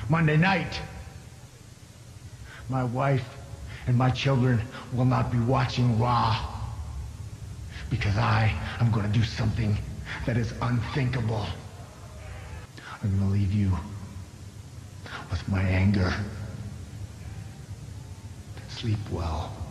Monday night, my wife and my children will not be watching Raw. Because I am going to do something that is unthinkable. I'm going to leave you with my anger. Sleep well.